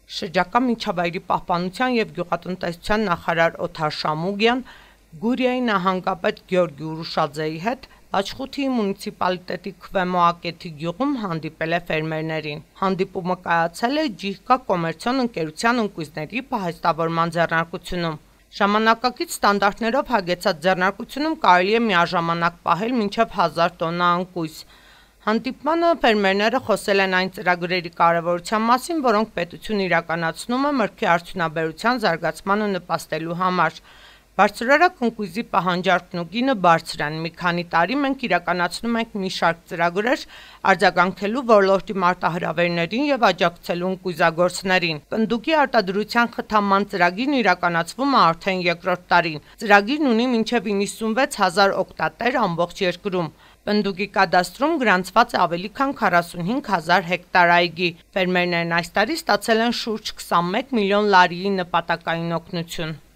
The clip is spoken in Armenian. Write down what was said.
Շրջակա միջավայրի պահպանության և գյուղատնտեսության նախարար Օթար Շամուգյան Գուրիայի նահանգապետ Գյորգի Ուրուշաձեի հետ Լաչխութի մունիցիպալիտետի Քվեմոակեթի գյուղում հանդիպել է ֆերմերներին։ Հանդիպումը կայացել է Ջիհկա կոմերցիոն ընկերության ընկույզների փահեստավորման ձեռնարկությունում։ Ժամանակակից ստանդարտներով հագեցած ձեռնարկությունում կարելի է միաժամանակ պահել մինչև 1000 տոննա ընկույզ։ Հանդիպմանը ֆերմերները խոսել են այն ծրագրերի կարևորության մասին, որոնք պետությունը իրականացնում է մրգի արդյունաբերության զարգացմանը նպաստելու համար։ Բարձրորակ ընկույզի պահանջարկն ու գինը բարձր են։ Մի քանի տարի մենք իրականացնում ենք մի շարք ծրագրեր արձագանքելու ոլորտի մարտահրավերներին եւ աջակցելու ընկույզագործներին։ Պնդուկի արտադրության խթանման ծրագիրն իրականացվում է արդեն երկրորդ տարին։ Ծրագիրն ունի մինչև 96,000 օգտատեր ամբողջ երկրում։ Պնդուկի կադաստրում գրանցված է ավելի քան 45,000 հեկտար այգի։ Ֆերմերներն այս տարի ստացել են շուրջ 21 միլիոն լարիի նպատակային օգնություն։